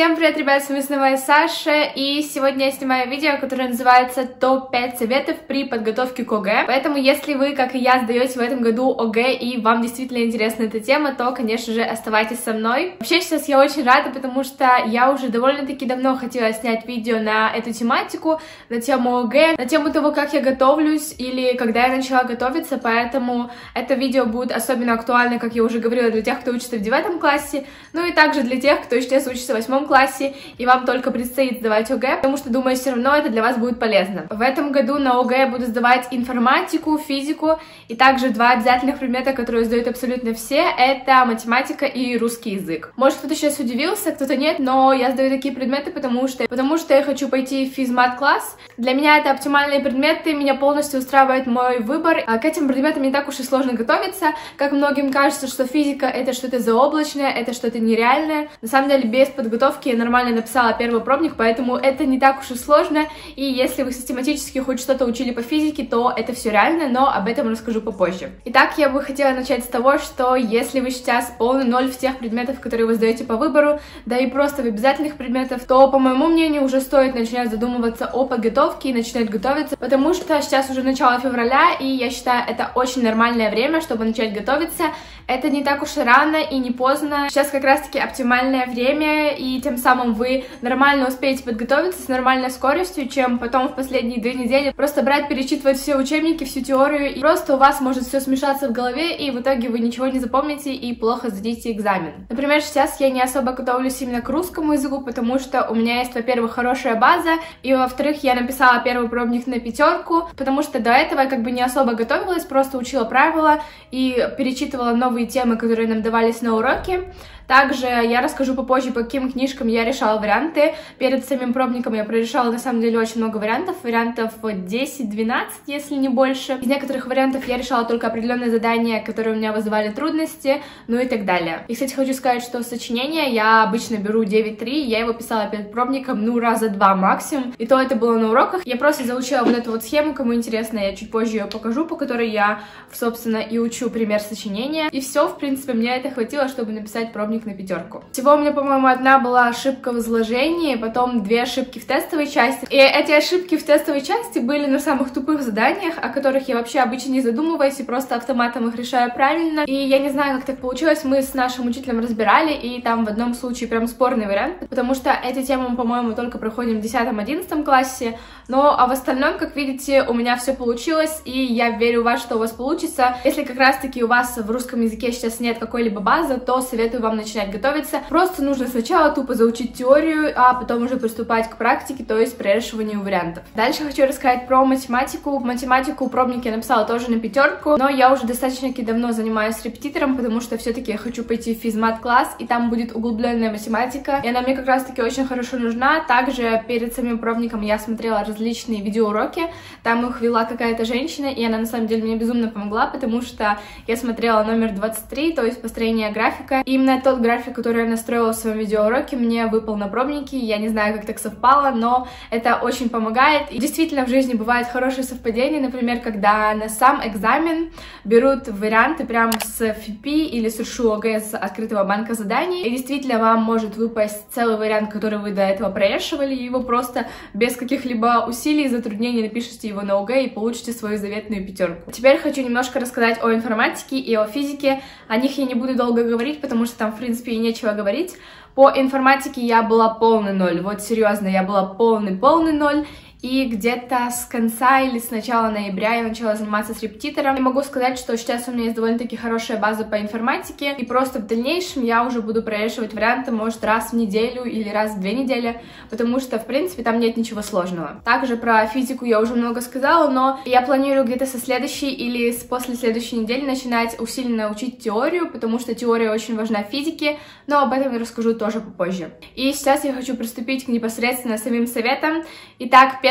Всем привет, ребят, с вами снова я, Саша, и сегодня я снимаю видео, которое называется «Топ-5 советов при подготовке к ОГЭ». Поэтому, если вы, как и я, сдаете в этом году ОГЭ, и вам действительно интересна эта тема, то, конечно же, оставайтесь со мной. Вообще, сейчас я очень рада, потому что я уже довольно-таки давно хотела снять видео на эту тематику, на тему ОГЭ, на тему того, как я готовлюсь, или когда я начала готовиться, поэтому это видео будет особенно актуально, как я уже говорила, для тех, кто учится в 9 классе, ну и также для тех, кто сейчас учится в 8 классе, и вам только предстоит сдавать ОГЭ, потому что, думаю, все равно это для вас будет полезно. В этом году на ОГЭ я буду сдавать информатику, физику, и также два обязательных предмета, которые сдают абсолютно все, это математика и русский язык. Может, кто-то сейчас удивился, кто-то нет, но я сдаю такие предметы, потому что я хочу пойти в физмат-класс. Для меня это оптимальные предметы, меня полностью устраивает мой выбор. К этим предметам не так уж и сложно готовиться, как многим кажется, что физика это что-то заоблачное, это что-то нереальное. На самом деле, без подготовки я нормально написала первый пробник, поэтому это не так уж и сложно, и если вы систематически хоть что-то учили по физике, то это все реально, но об этом расскажу попозже. Итак, я бы хотела начать с того, что если вы сейчас полный ноль в тех предметах, которые вы сдаете по выбору, да и просто в обязательных предметах, то, по моему мнению, уже стоит начинать задумываться о подготовке и начинать готовиться, потому что сейчас уже начало февраля, и я считаю, это очень нормальное время, чтобы начать готовиться. Это не так уж и рано и не поздно. Сейчас как раз-таки оптимальное время, и тем самым вы нормально успеете подготовиться с нормальной скоростью, чем потом в последние 2 недели просто брать, перечитывать все учебники, всю теорию, и просто у вас может все смешаться в голове, и в итоге вы ничего не запомните и плохо сдадите экзамен. Например, сейчас я не особо готовлюсь именно к русскому языку, потому что у меня есть, во-первых, хорошая база, и, во-вторых, я написала первый пробник на 5, потому что до этого я как бы не особо готовилась, просто учила правила и перечитывала новые темы, которые нам давались на уроке. Также я расскажу попозже, по каким книжкам я решала варианты. Перед самим пробником я прорешала, на самом деле, очень много вариантов 10-12, если не больше. Из некоторых вариантов я решала только определенные задания, которые у меня вызывали трудности, ну и так далее. И, кстати, хочу сказать, что сочинение я обычно беру 9.3, я его писала перед пробником, ну, раза 2 максимум, и то это было на уроках. Я просто заучила вот эту вот схему, кому интересно, я чуть позже ее покажу, по которой я, собственно, и учу пример сочинения. И все, в принципе, мне это хватило, чтобы написать пробник на 5. Всего у меня, по-моему, одна была ошибка в изложении, потом 2 ошибки в тестовой части. И эти ошибки в тестовой части были на самых тупых заданиях, о которых я вообще обычно не задумываюсь и просто автоматом их решаю правильно. И я не знаю, как так получилось, мы с нашим учителем разбирали, и там в одном случае прям спорный вариант, потому что эти темы мы, по-моему, только проходим в 10-11 классе, но а в остальном, как видите, у меня все получилось, и я верю в вас, что у вас получится. Если как раз-таки у вас в русском языке сейчас нет какой-либо базы, то советую вам начинать готовиться. Просто нужно сначала тупо заучить теорию, а потом уже приступать к практике, то есть прорешиванию вариантов. Дальше хочу рассказать про математику. Математику пробник я написала тоже на 5, но я уже достаточно давно занимаюсь с репетитором, потому что все-таки я хочу пойти в физмат-класс, и там будет углубленная математика, и она мне как раз-таки очень хорошо нужна. Также перед самим пробником я смотрела различные видеоуроки, там их вела какая-то женщина, и она на самом деле мне безумно помогла, потому что я смотрела номер 23, то есть построение графика, и именно тот график, который я настроила в своем видеоуроке, мне выпал на пробнике. Я не знаю, как так совпало, но это очень помогает. И действительно в жизни бывают хорошие совпадения, например, когда на сам экзамен берут варианты прям с ФИПИ или с РШУ ОГЭ с открытого банка заданий, и действительно вам может выпасть целый вариант, который вы до этого прорешивали, и его просто без каких-либо усилий и затруднений напишите его на ОГЭ и получите свою заветную 5. Теперь хочу немножко рассказать о информатике и о физике. О них я не буду долго говорить, потому что там, в принципе, и нечего говорить. По информатике я была полный ноль, вот серьезно, я была полный ноль. И где-то с конца или с начала ноября я начала заниматься с репетитором. И могу сказать, что сейчас у меня есть довольно-таки хорошая база по информатике, и просто в дальнейшем я уже буду прорешивать варианты, может, раз в неделю или раз в 2 недели, потому что, в принципе, там нет ничего сложного. Также про физику я уже много сказала, но я планирую где-то со следующей или после следующей недели начинать усиленно учить теорию, потому что теория очень важна в физике, но об этом я расскажу тоже попозже. И сейчас я хочу приступить к непосредственно самим советам. Итак,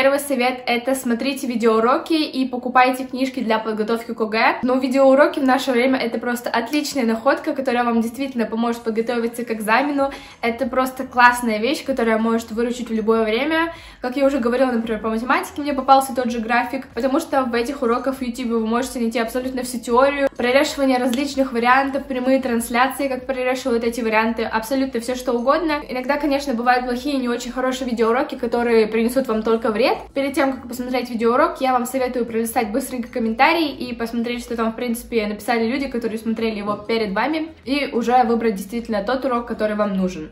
Первый совет — это смотрите видеоуроки и покупайте книжки для подготовки к ОГЭ. Но видеоуроки в наше время — это просто отличная находка, которая вам действительно поможет подготовиться к экзамену. Это просто классная вещь, которая может выручить в любое время. Как я уже говорила, например, по математике мне попался тот же график, потому что в этих уроках в YouTube вы можете найти абсолютно всю теорию, прорешивание различных вариантов, прямые трансляции, как прорешивают эти варианты, абсолютно все что угодно. Иногда, конечно, бывают плохие, не очень хорошие видеоуроки, которые принесут вам только вред. Перед тем, как посмотреть видеоурок, я вам советую пролистать быстренько комментарии и посмотреть, что там, в принципе, написали люди, которые смотрели его перед вами, и уже выбрать действительно тот урок, который вам нужен.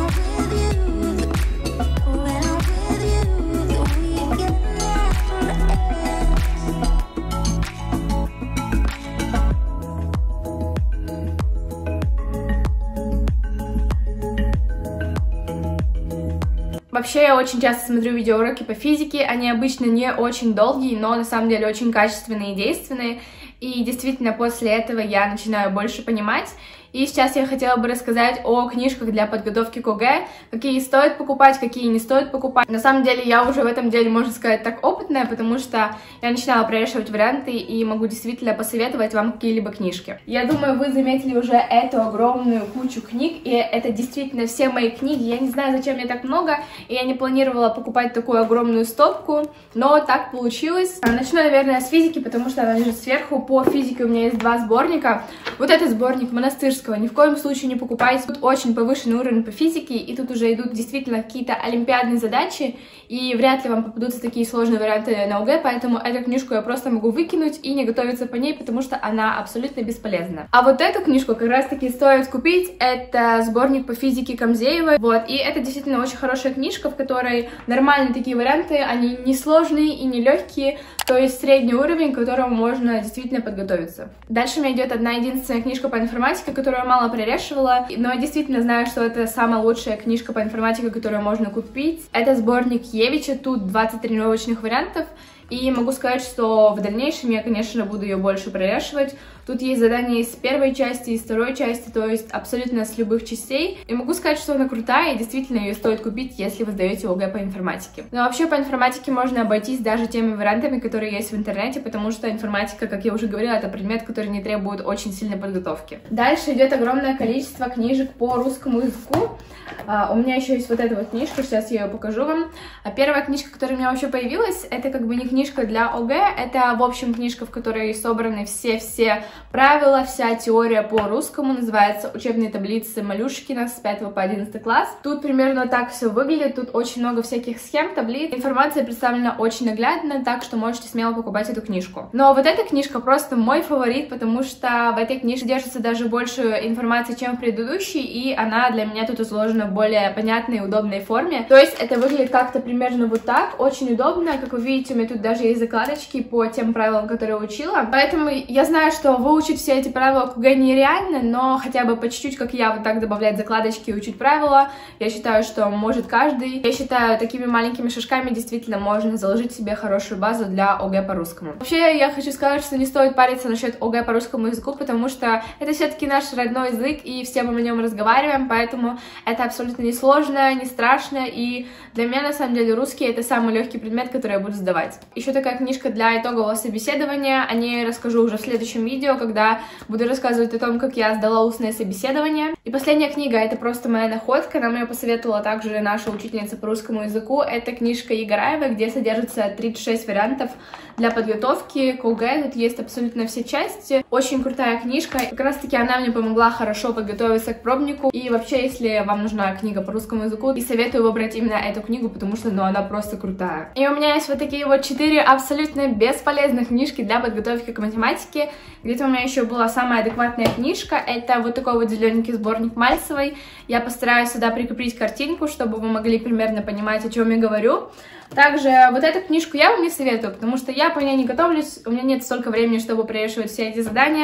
Вообще, я очень часто смотрю видеоуроки по физике, они обычно не очень долгие, но на самом деле очень качественные и действенные, и действительно после этого я начинаю больше понимать. И сейчас я хотела бы рассказать о книжках для подготовки к ОГЭ, какие стоит покупать, какие не стоит покупать. На самом деле я уже в этом деле, можно сказать, так опытная, потому что я начинала прорешивать варианты и могу действительно посоветовать вам какие-либо книжки. Я думаю, вы заметили уже эту огромную кучу книг, и это действительно все мои книги. Я не знаю, зачем мне так много, и я не планировала покупать такую огромную стопку, но так получилось. Начну, наверное, с физики, потому что она лежит сверху. По физике у меня есть два сборника. Вот этот сборник Монастырского ни в коем случае не покупайте. Тут очень повышенный уровень по физике, и тут уже идут действительно какие-то олимпиадные задачи, и вряд ли вам попадутся такие сложные варианты на ОГЭ, поэтому эту книжку я просто могу выкинуть и не готовиться по ней, потому что она абсолютно бесполезна. А вот эту книжку как раз-таки стоит купить. Это сборник по физике Камзеевой. Вот, и это действительно очень хорошая книжка, в которой нормальные такие варианты, они не сложные и не легкие, то есть средний уровень, к которому можно действительно подготовиться. Дальше у меня идет одна единственная книжка по информатике, которую я мало прорешивала, но я действительно знаю, что это самая лучшая книжка по информатике, которую можно купить. Это сборник Евича, тут 20 тренировочных вариантов. И могу сказать, что в дальнейшем я, конечно, буду ее больше прорешивать. Тут есть задания из первой части, из второй части, то есть абсолютно с любых частей. И могу сказать, что она крутая, и действительно ее стоит купить, если вы сдаете ОГЭ по информатике. Но вообще по информатике можно обойтись даже теми вариантами, которые есть в интернете, потому что информатика, как я уже говорила, это предмет, который не требует очень сильной подготовки. Дальше идет огромное количество книжек по русскому языку. У меня еще есть вот эта вот книжка, сейчас я ее покажу вам. Первая книжка, которая у меня вообще появилась, это как бы не книжка для ОГЭ, это, в общем, книжка, в которой собраны все правила, вся теория по русскому, называется «Учебные таблицы Малюшкина» с 5 по 11 класс. Тут примерно так все выглядит, тут очень много всяких схем, таблиц, информация представлена очень наглядно, так что можете смело покупать эту книжку. Но вот эта книжка просто мой фаворит, потому что в этой книжке держится даже больше информации, чем в предыдущей, и она для меня тут изложена в более понятной и удобной форме. То есть это выглядит как-то примерно вот так, очень удобно. Как вы видите, у меня тут даже есть закладочки по тем правилам, которые учила. Поэтому я знаю, что выучить все эти правила к ОГЭ нереально, но хотя бы по чуть-чуть, как я, вот так добавлять закладочки и учить правила, я считаю, что может каждый. Я считаю, такими маленькими шажками действительно можно заложить себе хорошую базу для ОГЭ по русскому. Вообще, я хочу сказать, что не стоит париться насчет ОГЭ по русскому языку, потому что это все-таки наш родной язык, и все мы на нем разговариваем, поэтому это абсолютно не сложно, не страшно, и для меня, на самом деле, русский — это самый легкий предмет, который я буду сдавать. Еще такая книжка для итогового собеседования, о ней расскажу уже в следующем видео, когда буду рассказывать о том, как я сдала устное собеседование. И последняя книга — это просто моя находка, нам ее посоветовала также наша учительница по русскому языку. Это книжка Егораевой, где содержится 36 вариантов для подготовки к ОГЭ. Тут есть абсолютно все части. Очень крутая книжка. Как раз таки она мне помогла хорошо подготовиться к пробнику. И вообще, если вам нужна книга по русскому языку, и советую выбрать именно эту книгу, потому что, ну, она просто крутая. И у меня есть вот такие вот 4 абсолютно бесполезных книжки для подготовки к математике. Где-то у меня еще была самая адекватная книжка. Это вот такой вот зелененький сборник Мальцевой. Я постараюсь сюда прикрепить картинку, чтобы вы могли примерно понимать, о чем я говорю. Также вот эту книжку я вам не советую, потому что я по ней не готовлюсь, у меня нет столько времени, чтобы прорешивать все эти задания.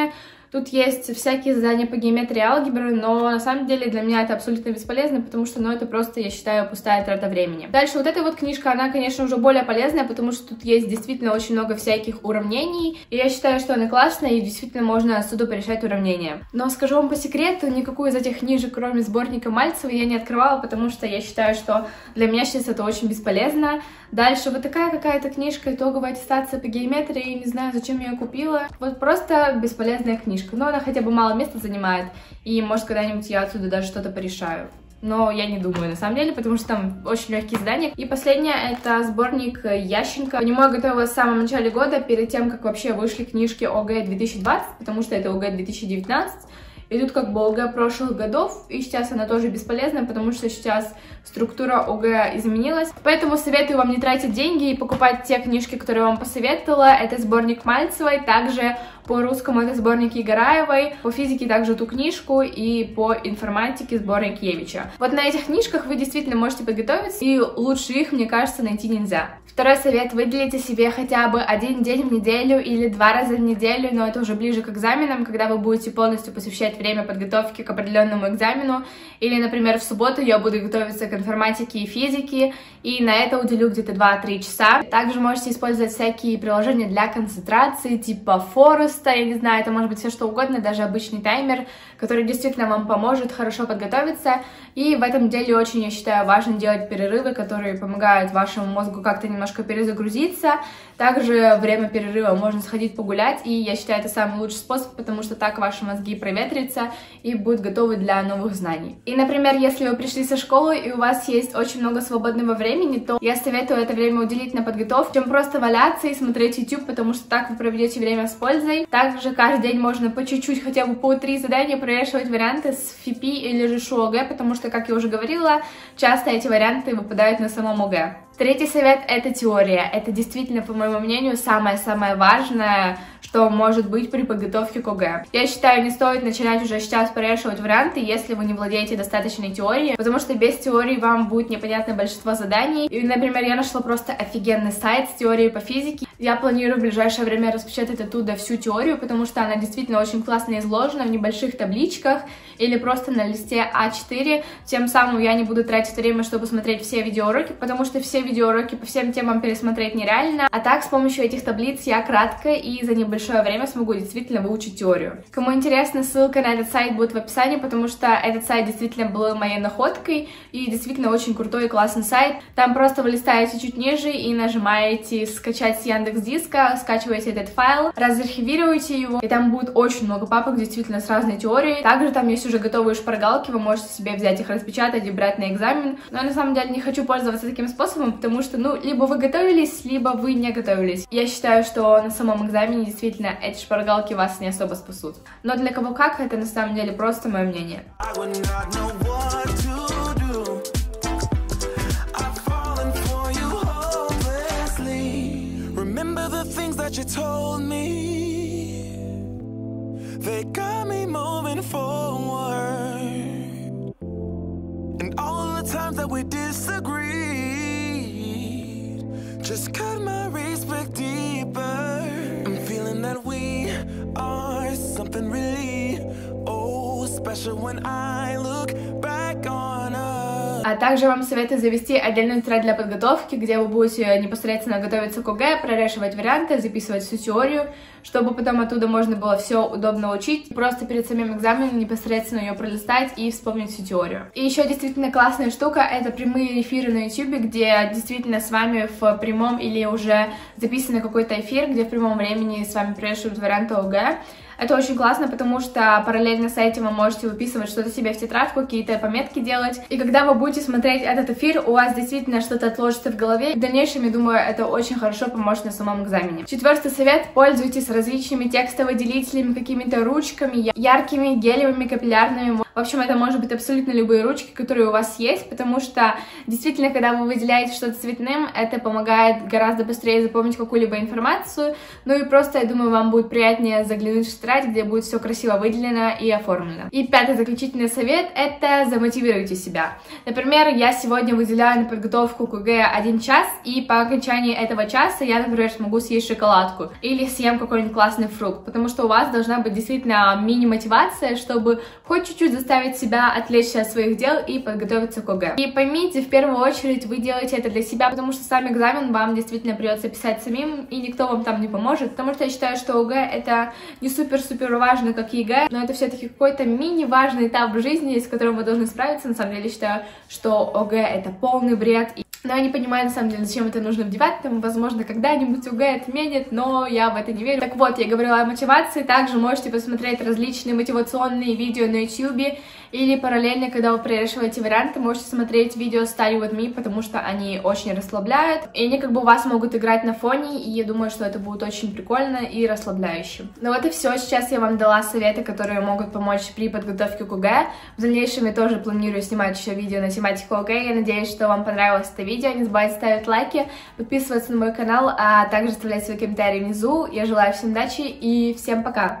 Тут есть всякие задания по геометрии и алгебре, но на самом деле для меня это абсолютно бесполезно, потому что, ну, это просто, я считаю, пустая трата времени. Дальше вот эта вот книжка, она, конечно, уже более полезная, потому что тут есть действительно очень много всяких уравнений, и я считаю, что она классная, и действительно можно с трудом решать уравнения. Но скажу вам по секрету, никакую из этих книжек, кроме сборника Мальцевой, я не открывала, потому что я считаю, что для меня сейчас это очень бесполезно. Дальше вот такая какая-то книжка, итоговая аттестация по геометрии, не знаю, зачем я ее купила. Вот просто бесполезная книжка, но она хотя бы мало места занимает, и может когда-нибудь я отсюда даже что-то порешаю. Но я не думаю, на самом деле, потому что там очень легкие задания. И последнее — это сборник Ященко. По нему я готовилась в самом начале года, перед тем, как вообще вышли книжки ОГЭ 2020, потому что это ОГЭ 2019. И тут как бы ОГЭ прошлых годов, и сейчас она тоже бесполезна, потому что сейчас структура ОГЭ изменилась. Поэтому советую вам не тратить деньги и покупать те книжки, которые я вам посоветовала. Это сборник Мальцевой, также по русскому это сборник Егораевой, по физике также ту книжку, и по информатике сборник Евича. Вот на этих книжках вы действительно можете подготовиться, и лучше их, мне кажется, найти нельзя. Второй совет: выделите себе хотя бы один день в неделю или 2 раза в неделю, но это уже ближе к экзаменам, когда вы будете полностью посвящать время подготовки к определенному экзамену. Или, например, в субботу я буду готовиться к информатике и физике, и на это уделю где-то 2-3 часа. Также можете использовать всякие приложения для концентрации, типа Фореста, я не знаю, это может быть все что угодно, даже обычный таймер, который действительно вам поможет хорошо подготовиться. И в этом деле очень, я считаю, важно делать перерывы, которые помогают вашему мозгу как-то немножко перезагрузиться. Также время перерыва можно сходить погулять, и я считаю, это самый лучший способ, потому что так ваши мозги проветрятся и будут готовы для новых знаний. И, например, если вы пришли со школы и у вас есть очень много свободного времени, то я советую это время уделить на подготовку, чем просто валяться и смотреть YouTube, потому что так вы проведете время с пользой. Также каждый день можно по чуть-чуть, хотя бы по 3 задания прорешивать варианты с ФИПИ или же ШУ ОГЭ, потому что, как я уже говорила, часто эти варианты выпадают на самом ОГЭ. Третий совет — это теория. Это действительно, по моему мнению, самое-самое важное, что может быть при подготовке к ОГЭ. Я считаю, не стоит начинать уже сейчас прорешивать варианты, если вы не владеете достаточной теорией, потому что без теории вам будет непонятно большинство заданий. И, например, я нашла просто офигенный сайт с теорией по физике. Я планирую в ближайшее время распечатать оттуда всю теорию, потому что она действительно очень классно изложена в небольших табличках или просто на листе А4. Тем самым я не буду тратить время, чтобы смотреть все видеоуроки, потому что все видеоуроки по всем темам пересмотреть нереально. А так, с помощью этих таблиц я кратко и за небольшое время смогу действительно выучить теорию. Кому интересно, ссылка на этот сайт будет в описании, потому что этот сайт действительно был моей находкой и действительно очень крутой и классный сайт. Там просто вы листаете чуть ниже и нажимаете «Скачать с Яндекс.Диска», скачиваете этот файл, разархивируете его, и там будет очень много папок действительно с разной теорией. Также там есть уже готовые шпаргалки, вы можете себе взять их, распечатать и брать на экзамен. Но я на самом деле не хочу пользоваться таким способом, потому что, ну, либо вы готовились, либо вы не готовились. Я считаю, что на самом экзамене действительно эти шпаргалки вас не особо спасут. Но для кого как, это на самом деле просто мое мнение. Just cut my respect deeper. I'm feeling that we are something really, oh, special when I look back on us. А также вам советую завести отдельную тетрадь для подготовки, где вы будете непосредственно готовиться к ОГЭ, прорешивать варианты, записывать всю теорию, чтобы потом оттуда можно было все удобно учить. Просто перед самим экзаменом непосредственно ее пролистать и вспомнить всю теорию. И еще действительно классная штука — это прямые эфиры на YouTube, где действительно с вами в прямом или уже записанный какой-то эфир, где в прямом времени с вами прорешивают варианты ОГЭ. Это очень классно, потому что параллельно с этим вы можете выписывать что-то себе в тетрадку, какие-то пометки делать. И когда вы будете смотреть этот эфир, у вас действительно что-то отложится в голове. В дальнейшем, я думаю, это очень хорошо поможет на самом экзамене. Четвертый совет: пользуйтесь различными текстовыделителями, какими-то ручками, яркими, гелевыми, капиллярными. В общем, это может быть абсолютно любые ручки, которые у вас есть, потому что действительно, когда вы выделяете что-то цветным, это помогает гораздо быстрее запомнить какую-либо информацию. Ну и просто, я думаю, вам будет приятнее заглянуть в тетрадь тетрадь, где будет все красиво выделено и оформлено. И пятый заключительный совет — это замотивируйте себя. Например, я сегодня выделяю на подготовку к ЕГЭ 1 час, и по окончании этого часа я, например, смогу съесть шоколадку или съем какой-нибудь классный фрукт, потому что у вас должна быть действительно мини-мотивация, чтобы хоть чуть-чуть заставить себя отвлечься от своих дел и подготовиться к ЕГЭ. И поймите, в первую очередь вы делаете это для себя, потому что сам экзамен вам действительно придется писать самим, и никто вам там не поможет, потому что я считаю, что ЕГЭ это не супер-супер важно, как ЕГЭ, но это все-таки какой-то мини-важный этап в жизни, с которым вы должны справиться. На самом деле, считаю, что ЕГЭ это полный бред. Но я не понимаю, на самом деле, зачем это нужно вдевать, там, возможно, когда-нибудь ЕГЭ отменят, но я в это не верю. Так вот, я говорила о мотивации, также можете посмотреть различные мотивационные видео на YouTube, или параллельно, когда вы прорешиваете варианты, можете смотреть видео Study With Me, потому что они очень расслабляют, и они как бы у вас могут играть на фоне, и я думаю, что это будет очень прикольно и расслабляюще. Ну вот и все, сейчас я вам дала советы, которые могут помочь при подготовке к ЕГЭ. В дальнейшем я тоже планирую снимать еще видео на тематику ЕГЭ, я надеюсь, что вам понравилось это видео. Не забывайте ставить лайки, подписываться на мой канал, а также оставлять свои комментарии внизу. Я желаю всем удачи и всем пока!